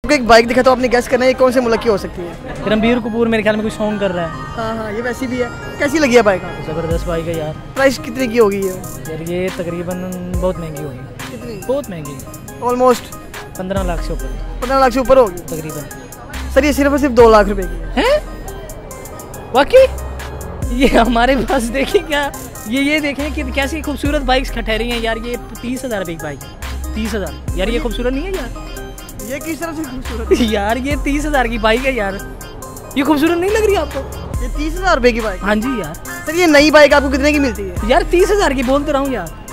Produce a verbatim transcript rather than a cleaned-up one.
एक बाइक दिखा तो आपने गैस करना है ये कौन से मुल्क की हो सकती है? रणबीर कपूर मेरे ख्याल में कोई सॉन्ग कर रहा है। हाँ हाँ ये वैसी भी है। कैसी लगी है बाइक? ज़बरदस्त बाइक है यार। प्राइस कितने की होगी ये? यार ये तकरीबन बहुत महंगी होगी। कितनी? बहुत महंगी, ऑलमोस्ट पंद्रह लाख से ऊपर। पंद्रह लाख से ऊपर होगी तकरीबन। सर ये सिर्फ और सिर्फ दो लाख रुपए की है वाकई? ये हमारे पास देखिए क्या, ये ये देखें कि कैसी खूबसूरत बाइक्स ठहरी हैं यार। ये तीस हज़ार रुपये की बाइक, तीस हज़ार यार। ये खूबसूरत नहीं है यार? ये किस तरह से खूबसूरत यार ये तीस हज़ार की बाइक है यार। ये खूबसूरत नहीं लग रही आपको? ये तीस हजार रुपए की बाइक? हाँ जी यार। सर ये नई बाइक आपको कितने की मिलती है? यार तीस हज़ार की बोल तो रहा हूँ यार।